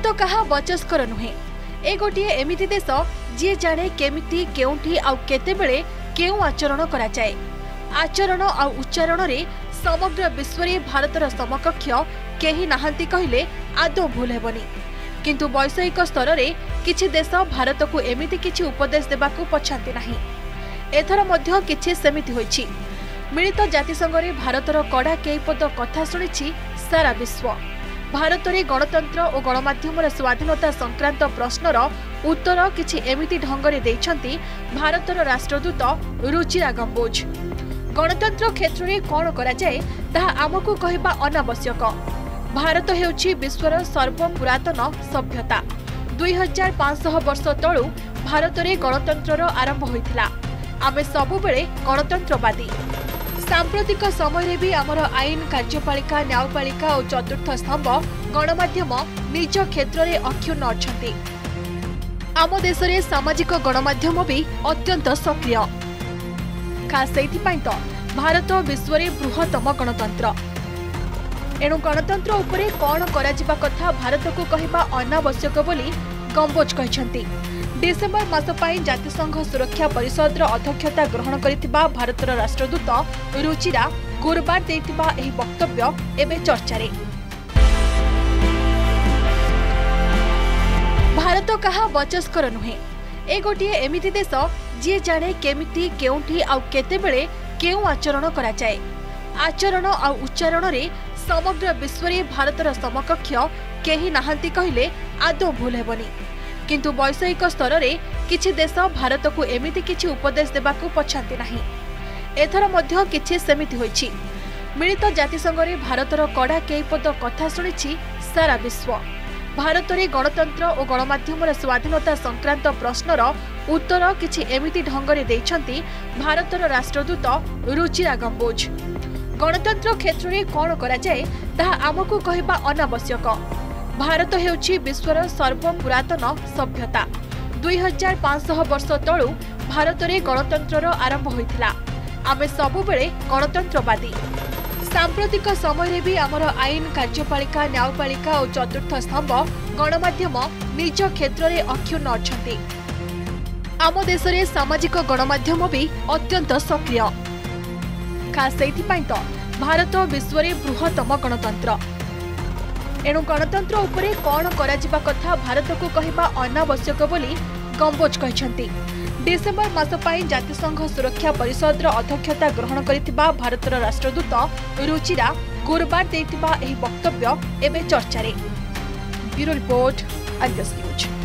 कहा वचस्कर नुहे। ए गोटे एमिति देश जी जाने केमिति केउठी आउ केतेबेले केउ आचरण करा जाए। आचरण आउ उच्चारण रे समग्र विश्व रे भारतर समकक्ष केही नाहंती कहिले आदौ भूल हेबनी। किंतु वैषयिक स्तर रे किछि देश भारत को एमिति किछि उपदेश देबाकू पछांती नाही। एथर मध्य किछि सेमिति होइछि। मिलित जातिसंघ रे भारतर कड़ा केईपद कथा शुणिछि सारा विश्व। भारत रे गणतंत्र और गणमाध्यम स्वाधीनता संक्रांत प्रश्नर उत्तर किछि एमिति ढंगरे दैछंती भारतर राष्ट्रदूत रुचिरा गंबोज। गणतंत्र क्षेत्र में कौन करा जाए ताहा आमको कहबा अनावश्यक। भारत हेउछि विश्वर सर्वपुरातन सभ्यता। 2500 वर्ष तळु भारत रे गणतंत्रर आरंभ होइथिला। आमे सबुबेले गणतंत्रवादी। सांप्रतिक समय भी आमर आईन कार्यपालिका न्यायपालिका और चतुर्थ स्तंभ गणमाध्यम निज क्षेत्र में अक्षुण्ण अछंती। आम देश में सामाजिक गणमाध्यम भी अत्यंत सक्रिय। खास सेइथिपाई तो भारत विश्व में बृहत्तम गणतंत्र। एणु गणतंत्र उपरे कौन करा जिबा कथा भारत को कहबा अनावश्यक बोली गंबोज कहछंती। डिसेम्बर मास पाई जातिसंघ सुरक्षा परिषद अध्यक्षता ग्रहण करिथिबा भारतर राष्ट्रदूत रुचिरा गुरुवार देथिबा एही वक्तव्य एबे चर्चारे। भारत कहा वचस्कर नुहे। ए गोटे एमिति देश जी जाने केमिति केउठी आउ केतेबेले केउ आचरण करा जाए। आचरण आउ उच्चारण रे समग्र विश्व रे भारतर समकक्ष केही नाहंती कहिले आदौ भूल हेबनी। किंतु वैषयिक स्तर रे किछि देश भारत को एमिति किछि उपदेश देबाकू पछांती नाही। एथर मध्य किछि सेमिति होइछि। मिलित जातिसंघ रे भारतर कड़ा केईपद कथा शुणिछि सारा विश्व। भारत रे गणतंत्र और गणमाध्यम स्वाधीनता संक्रांत प्रश्नर उत्तर किछि एमिति ढंगरे दैछंती भारतर राष्ट्रदूत रुचिरा गंबोज। गणतंत्र क्षेत्र में कौन करा जाए ताहा आमको कहबा अनावश्यक। भारत हेउछि विश्वर सर्वपुरातन सभ्यता। 2500 वर्ष तळु भारत रे गणतंत्रर आरंभ होइथिला। आमे सबुबेले गणतंत्रवादी। सांप्रतिक समय भी आमर आईन कार्यपालिका न्यायपालिका और चतुर्थ स्तंभ गणमाध्यम निज क्षेत्र में अक्षुण्ण अछंती। आम देश में सामाजिक गणमाध्यम भी अत्यंत सक्रिय। खास सेइथिपाई तो भारत विश्व में बृहत्तम गणतंत्र। एणु गणतंत्र उपरे कौन करा जिबा कथा भारत को कहबा अनावश्यक बोली गंबोज कहछंती। डिसेम्बर मास पाई जातिसंघ सुरक्षा परिषद अध्यक्षता ग्रहण करिथिबा भारतर राष्ट्रदूत रुचिरा गुरुवार देथिबा एही वक्तव्य एबे चर्चारे। Bureau report, Argus news.